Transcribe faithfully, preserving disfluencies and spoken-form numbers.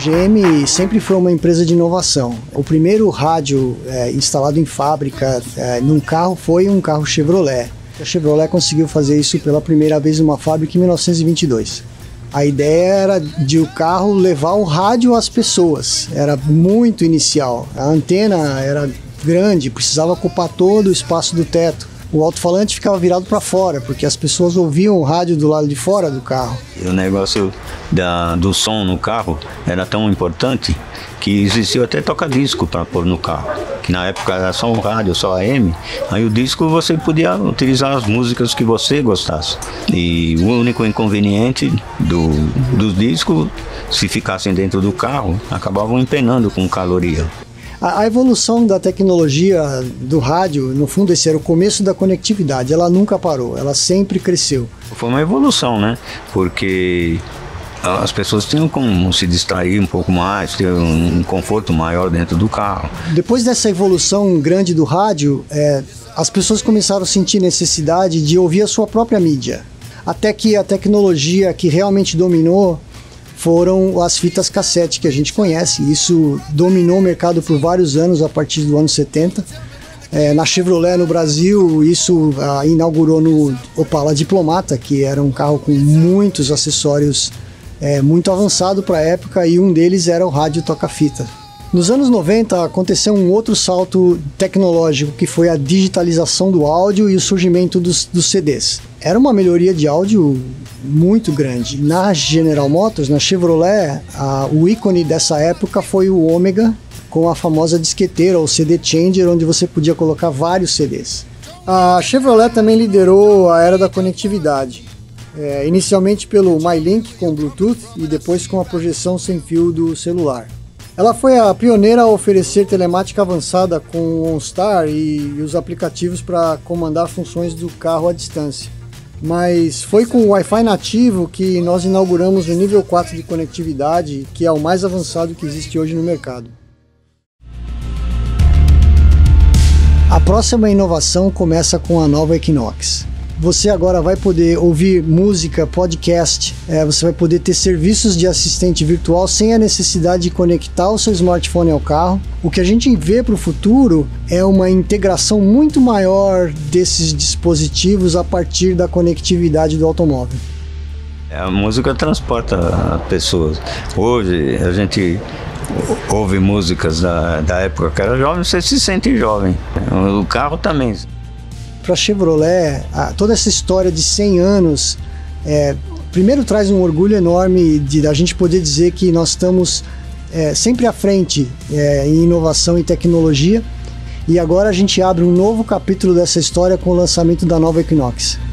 G M sempre foi uma empresa de inovação. O primeiro rádio é, instalado em fábrica é, num carro foi um carro Chevrolet. A Chevrolet conseguiu fazer isso pela primeira vez numa fábrica em mil novecentos e vinte e dois. A ideia era de o carro levar o rádio às pessoas. Era muito inicial. A antena era grande, precisava ocupar todo o espaço do teto. O alto-falante ficava virado para fora, porque as pessoas ouviam o rádio do lado de fora do carro. O negócio da, do som no carro era tão importante que existiu até toca-disco para pôr no carro. Que na época era só um rádio, só A M. Aí o disco você podia utilizar as músicas que você gostasse. E o único inconveniente do, dos discos, se ficassem dentro do carro, acabavam empenando com caloria. A evolução da tecnologia do rádio, no fundo, esse era o começo da conectividade. Ela nunca parou, ela sempre cresceu. Foi uma evolução, né? Porque as pessoas tinham como se distrair um pouco mais, ter um conforto maior dentro do carro. Depois dessa evolução grande do rádio, é, as pessoas começaram a sentir necessidade de ouvir a sua própria mídia. Até que a tecnologia que realmente dominou foram as fitas cassete que a gente conhece. Isso dominou o mercado por vários anos, a partir do ano setenta. É, na Chevrolet no Brasil, isso ah, inaugurou no Opala Diplomata, que era um carro com muitos acessórios é, muito avançado para a época, e um deles era o rádio toca-fita. Nos anos noventa aconteceu um outro salto tecnológico, que foi a digitalização do áudio e o surgimento dos, dos C Ds. Era uma melhoria de áudio muito grande. Na General Motors, na Chevrolet, a, o ícone dessa época foi o Ômega, com a famosa disqueteira, ou C D Changer, onde você podia colocar vários C Ds. A Chevrolet também liderou a era da conectividade, é, inicialmente pelo MyLink com Bluetooth e depois com a projeção sem fio do celular. Ela foi a pioneira a oferecer telemática avançada com o OnStar e, e os aplicativos para comandar funções do carro à distância. Mas foi com o Wi-Fi nativo que nós inauguramos o nível quatro de conectividade, que é o mais avançado que existe hoje no mercado. A próxima inovação começa com a nova Equinox. Você agora vai poder ouvir música, podcast, é, você vai poder ter serviços de assistente virtual sem a necessidade de conectar o seu smartphone ao carro. O que a gente vê para o futuro é uma integração muito maior desses dispositivos a partir da conectividade do automóvel. A música transporta pessoas. Hoje a gente ouve músicas da, da época que era jovem, você se sente jovem. O carro também. Para a Chevrolet, a, toda essa história de cem anos, é, primeiro traz um orgulho enorme de a gente poder dizer que nós estamos é, sempre à frente é, em inovação e tecnologia, e agora a gente abre um novo capítulo dessa história com o lançamento da nova Equinox.